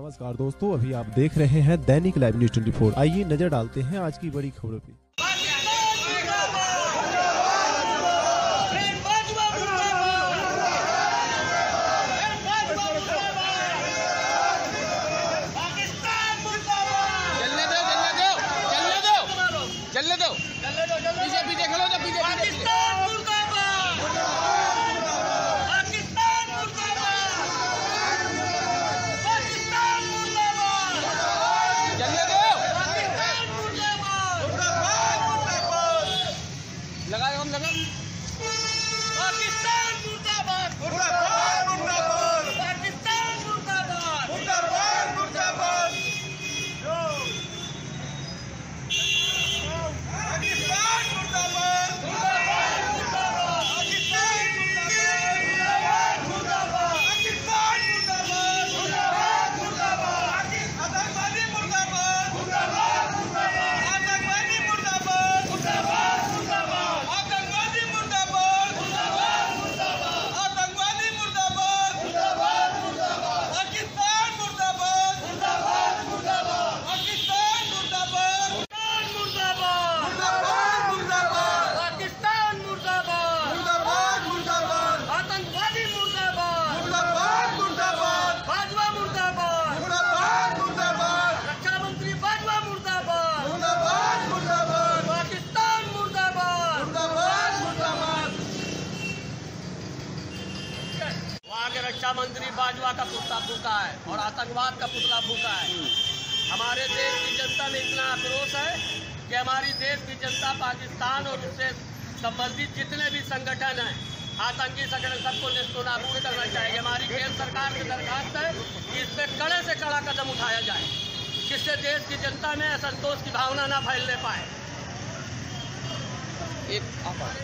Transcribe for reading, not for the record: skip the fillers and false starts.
नमस्कार दोस्तों, अभी आप देख रहे हैं दैनिक लाइव न्यूज 24। आइए नजर डालते हैं आज की बड़ी खबरों पे। बीजेपी देख लो तो बीजेपी लगाए हम लगा पाकिस्तान मुर्दाबाद मुर्दाबाद मुर्दाबाद पाकिस्तान मुर्दाबाद मुर्दाबाद मुर्दाबाद पाकिस्तान मुर्दाबाद मुर्दाबाद मुर्दाबाद पाकिस्तान मुर्दाबाद मुर्दाबाद पाकिस्तान मुर्दाबाद मुर्दाबाद मुर्दाबाद आतंकवादी मुर्दाबाद मुर्दाबाद मुर्दाबाद आतंकवादी मुर्दाबाद मुर्दाबाद मुर्दाबाद आतंकवादी मुर्दाबाद मुर्दाबाद मुर्दाबाद आतंकवादी मुर्दाबाद मुर्दाबाद मुर्दाबाद पाकिस्तान मुर्दाबाद मुर्दाबाद मुर्दाबाद पाकिस्तान मुर्दाबाद मुर्दाबाद मुर्दाबाद मुर्दाबाद पाकिस्तान मुर्दाबाद मुर्दाबाद मुर्दाबाद आतंकवादी मुर्दाबाद मुर्दाबाद मुर्दाबाद बाजवा मुर्दाबाद मुर्दाबाद मुर्दाबाद रक्षा मंत्री बाजवा मुर्दाबाद मुर्दाबाद मुर्दाबाद पाकिस्तान मुर्दाबाद मुर्दाबाद मुर्दाबाद। वहाँ के रक्षा मंत्री बाजवा का पुतला फूका है और आतंकवाद का पुतला फूका है। हमारे देश की जनता में इतना आक्रोश है कि हमारी देश की जनता पाकिस्तान और उससे संबंधित जितने भी संगठन हैं, आतंकी संगठन, सबको नेस्तनाबूद करना चाहिए। हमारी केंद्र सरकार की दरखास्त है कि इस पर कड़े से कड़ा कदम उठाया जाए, जिससे देश की जनता में असंतोष की भावना न फैलने पाए।